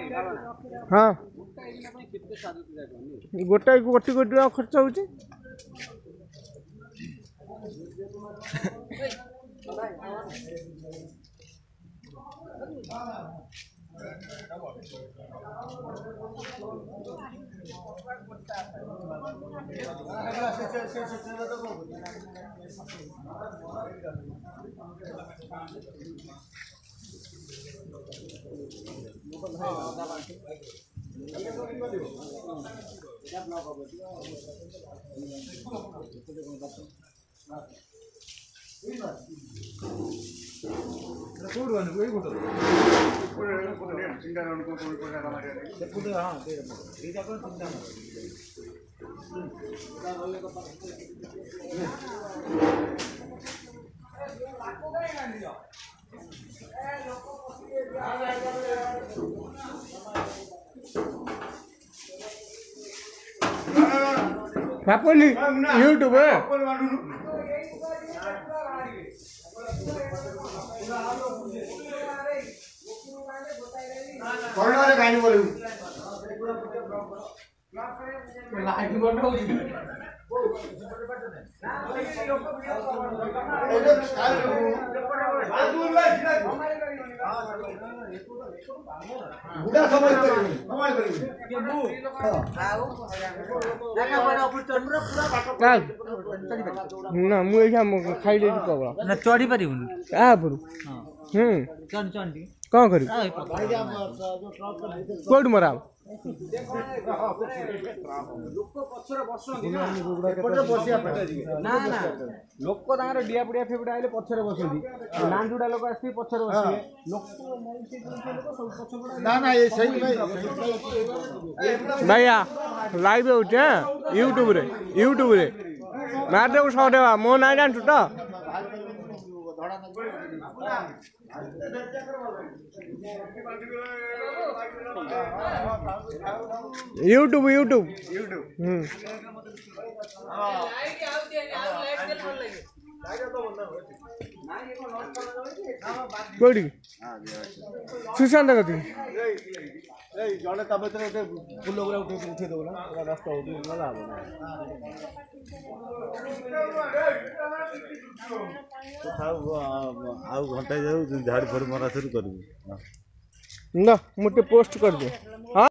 हाँ गोटाए को कोटी कोटी टका खर्च होची पापली यूट्यूब है ना मुझे खाई ले ना चढ़ी पार कौन कर कौट मरा लोक डिया पुड़िया फेबड़ा आइले पछरे बसुंदी नांदुडा लोक आसी पछरे बसिए लोक ना ना ये सही भैया लाइव होटे यूट्यूब रे मार दे सौ देवा मो ना जान तो यूट्यूब कोड़ी सुशांत कति जड़े तब फुल उठे दो ना रास्ता हो घंटा झाड़ फड़ मरा शुरू कर मुझे पोस्ट कर दे। हाँ।